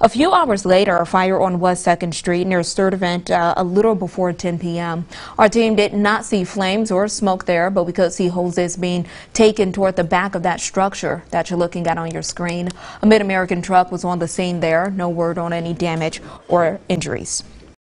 A few hours later, a fire on West 2nd Street near Sturtevant a little before 10 p.m. Our team did not see flames or smoke there, but we could see hoses being taken toward the back of that structure that you're looking at on your screen. A Mid-American truck was on the scene there. No word on any damage or injuries.